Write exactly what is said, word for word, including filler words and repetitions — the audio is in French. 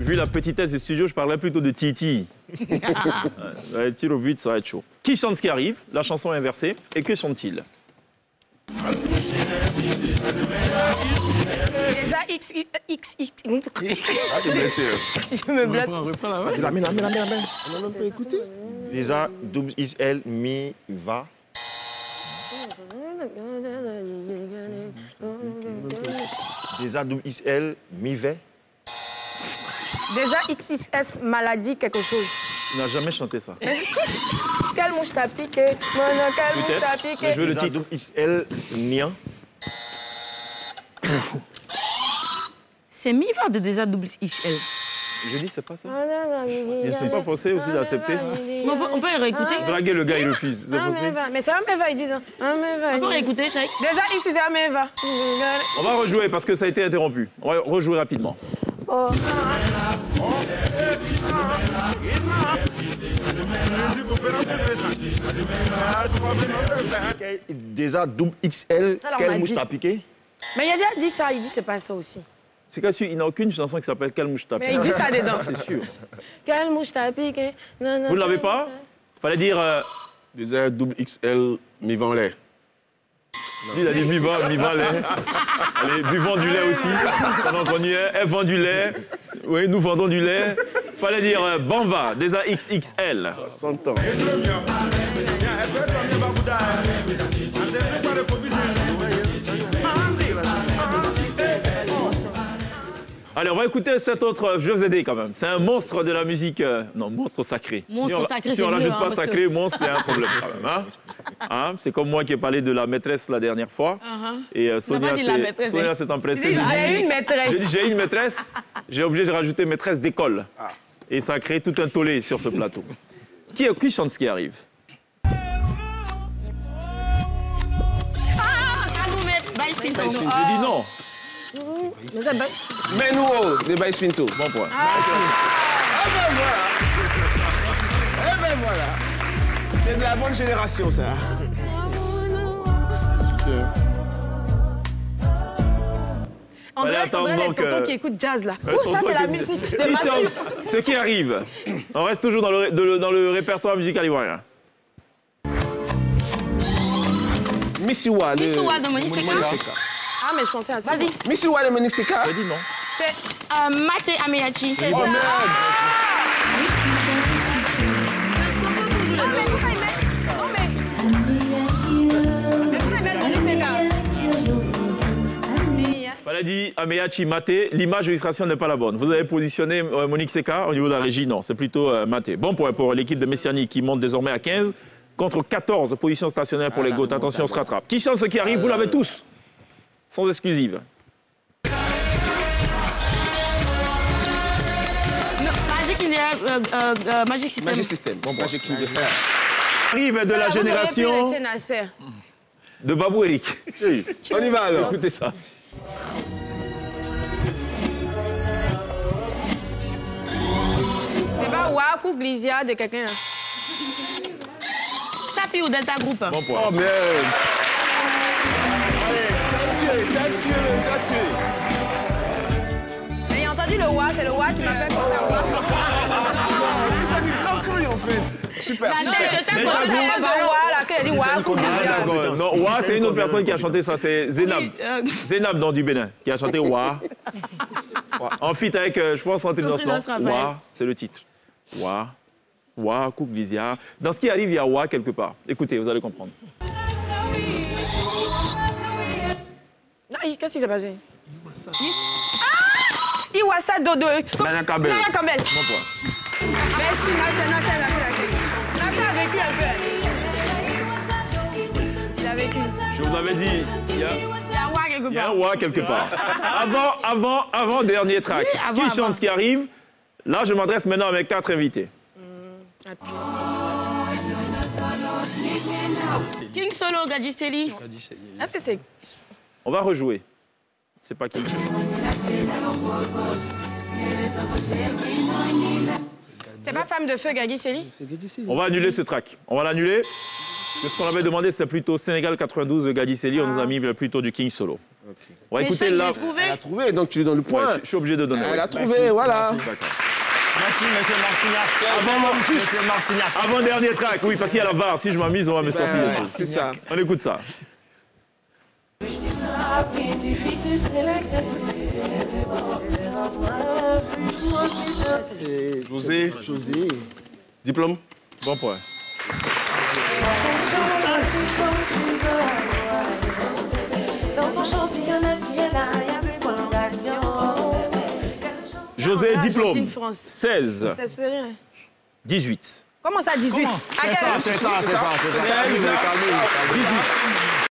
Vu la petitesse du studio, je parlerais plutôt de Titi. ouais, tir au but, ça va être chaud. Qui chante ce qui arrive? La chanson est inversée. Et que chante-t-il? Déjà X, X, X. Ah, t'es blessé. Je me blesse. Vas-y, la mène, la mène, la mène. On a même pas écouté. Déjà, double X L, mi, va. Déjà, double X L, mi, va. Déjà X X S, maladie, quelque chose. Il n'a jamais chanté ça. Quelle mouche t'a piqué? Quelle mouche t'a piqué? Mais je veux le Déjà, titre. double X L, nian. C'est mi-va de déjà double X L. Je dis, c'est pas ça. Ils C'est pas forcé aussi d'accepter. On peut, on peut réécouter. Draguer le gars, il refuse. C'est Ah, forcé. mais va. Mais c'est un Meva, ils disent. Un Meva. On peut réécouter, Cheikh. Déjà X, c'est un Meva. On va rejouer parce que ça a été interrompu. On va rejouer rapidement. Oh. Déjà, double X L, Ça, là, on quelle m'a mouche dit. t'as piqué? Mais il a déjà dit ça, il dit c'est pas ça aussi. C'est qu'à il n'a aucune chanson qui s'appelle Quelle mouche t'a Mais piqué. il dit ça dedans. C'est sûr. Quelle mouche t'a piqué? Non, non, Vous ne l'avez quelle pas? mouche Fallait dire. Euh, Déjà, double X L, mi, vent lait. lui, il a dit mi-va, mi-va lait. Allez, buvons du lait aussi. Pendant qu'on y est, elle vend du lait. Oui, nous vendons du lait. Fallait dire euh, Banva, déjà X X L. cent ans. Allez, on va écouter cette autre. Je vais vous aider quand même. C'est un monstre de la musique. euh, Non, monstre sacré. Monstre si on, sacré, Si c'est on mieux, rajoute hein, pas parce que- sacré, monstre, c'est un problème quand même. Hein. Hein, c'est comme moi qui ai parlé de la maîtresse la dernière fois. Uh-huh. Et euh, pas Sonia dit la s'est maîtresse, Sonia hein. s'est empressée. J'ai de dire- une J'ai maîtresse. dit, j'ai une maîtresse. J'ai obligé de rajouter maîtresse d'école. Et ça a créé tout un tollé sur ce plateau. Qui, qui chante ce qui arrive? Vice Je dis non. Mais ça, bah, Menuo, de Baïs Pinto. Bon point. Eh ben voilà. Eh ben voilà. C'est de la bonne génération, ça. on Fallait dirait attendre on dirait les donc, tontons euh, qui écoutent jazz là. Euh, Ouh, ça tonton c'est la qui- musique de Qui Mathieu. chante ce qui arrive? On reste toujours dans le, de le- dans le répertoire musical ivoirien. Missiwa de... Missiwa de Monique Seka. Ah mais je pensais à ça. Vas-y. Missiwa de Monique Seka. J'ai dit non. C'est Euh, Mate Ameyachi. Oh merde. Fallait dire Ameyachi Maté, l'image de l'illustration n'est pas la bonne. Vous avez positionné euh, Monique Seka au niveau de la régie, non, c'est plutôt euh, Maté. Bon point pour l'équipe de Messiani qui monte désormais à quinze contre quatorze positions stationnaires pour les Goths. Attention, on se rattrape. Qui chante ce qui arrive? Vous l'avez tous, sans exclusive. Magic India, euh, euh, euh, Magic System. Magic System. Bon, Magic King. Arrive de la génération de Babou Eric. On y va alors. Écoutez ça. c'est pas Waku Glizia de quelqu'un là. Sapi ou Delta Group. Bon point. Oh merde. Allez, t'as tué, t'as tué, t'as tué. Mais j'ai entendu le Wa, c'est le Wa qui m'a fait penser à Wa. C'est du grand cru en fait. Super, Non, super. mais je t'ai pensé à cause de Wa là, qu'elle a dit Waku Ah, Glizia. d'accord. Non, Wa, c'est une autre personne qui a chanté ça, c'est Zénab. Oui, euh, Zénab dans du Bénin, qui a chanté Wa. En feat avec, euh, je pense, Sandrine Sandrine Rossland. Rossland, Wa, c'est le titre. Wa. Wa, Kouglizia. Dans ce qui arrive, il y a Wa quelque part. Écoutez, vous allez comprendre. Non, qu'est-ce qui s'est passé? Ah! Iwasa Dodo. Nana Campbell. Nana Campbell. Bon point. Merci, Nasser, Nasser, Nasser, Nasser. Nasser a vécu un peu. Il a vécu. Je vous avais dit, il y a, Il y a Wa quelque il y a un part. Wa quelque part. Avant, avant, avant dernier track. Oui, avant, qui avant. chante ce qui arrive? Là, je m'adresse maintenant avec quatre invités. King Solo, Gadjiseli. Est-ce que c'est... On va rejouer. C'est pas qui. C'est pas Femme de Feu, Gagui Seli? On va annuler ce track. On va l'annuler. Parce que ce qu'on avait demandé, c'est plutôt Sénégal quatre-vingt-douze de Gadi Seli. On nous a mis plutôt du King Solo. On va Mais écouter chaque, là. j'ai trouvé. Elle a trouvé, donc tu lui donnes le Ouais, point. je, je suis obligé de donner. Elle ouais. a trouvé, voilà. D'accord. Merci, monsieur Marcignac. Avant, Monsieur Marcignac. Avant-dernier track, oui, parce qu'il y a la V A R. Si je m'amuse, on va me sortir des Ouais, choses. c'est ça. On écoute ça. C'est José. José. Diplôme. Bon point. José, diplôme. Argentine, France. seize, Ça c'est rien. dix-huit. Comment ça, dix-huit? C'est ça, c'est ça, c'est ça, c'est ça. seize, Calmez-vous, calmez-vous, calmez-vous.